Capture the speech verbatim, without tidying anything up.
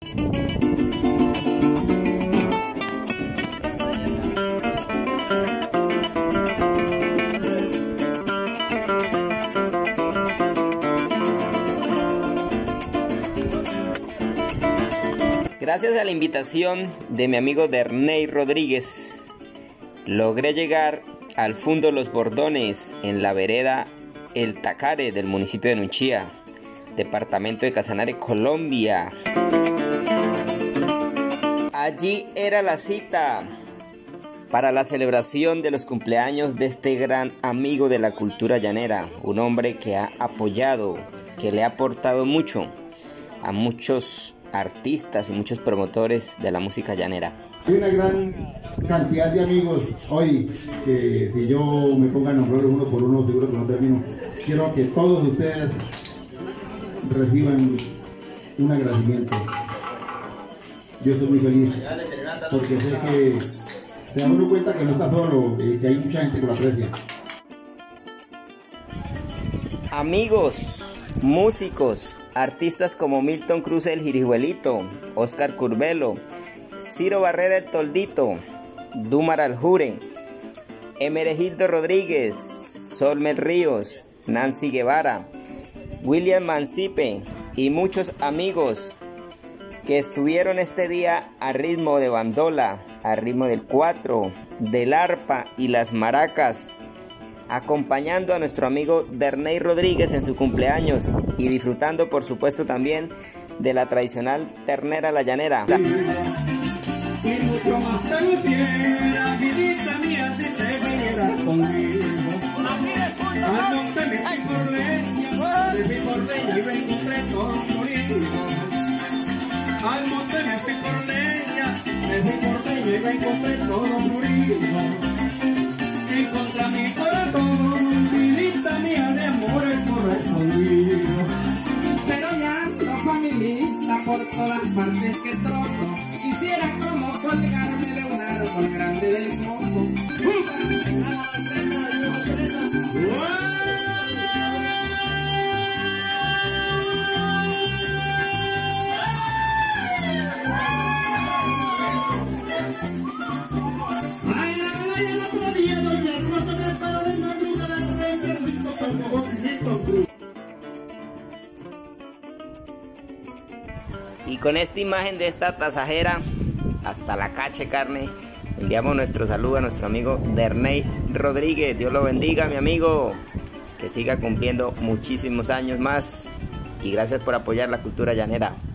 Gracias a la invitación de mi amigo Derney Rodríguez, logré llegar al Fundo Los Bordones, en la vereda El Tacare del municipio de Nunchía, departamento de Casanare, Colombia. Allí era la cita para la celebración de los cumpleaños de este gran amigo de la cultura llanera, un hombre que ha apoyado, que le ha aportado mucho a muchos artistas y muchos promotores de la música llanera. Hay una gran cantidad de amigos hoy que si yo me ponga a nombrarlos uno por uno, seguro que no termino. Quiero que todos ustedes reciban un agradecimiento. Yo estoy muy feliz porque sé que se da uno cuenta que no está solo y que hay mucha gente que lo aprecia. Amigos, músicos, artistas como Milton Cruz el Jirijuelito, Oscar Curvelo, Ciro Barrera el Toldito, Dumar Aljure, Emeregildo Rodríguez, Solmer Ríos, Nancy Guevara, William Mancipe y muchos amigos que estuvieron este día a ritmo de bandola, a ritmo del cuatro, del arpa y las maracas, acompañando a nuestro amigo Derney Rodríguez en su cumpleaños y disfrutando por supuesto también de la tradicional ternera a la llanera. Y mucho más te gustiera, vidita mía, si te vinieras conmigo. Al monte me fui por leña, me fui por leña y me encontré todo muriendo. Al monte me fui por leña, me fui por leña y me encontré todo muriendo. Contra mi corazón, vidita mía de amores correspondido. Pero ya ando familista por todas partes que trozo. Quisiera como colgarme de un árbol grande del coco. Y con esta imagen de esta tasajera hasta la cache carne, enviamos nuestro saludo a nuestro amigo Derney Rodríguez. Dios lo bendiga, mi amigo, que siga cumpliendo muchísimos años más y gracias por apoyar la cultura llanera.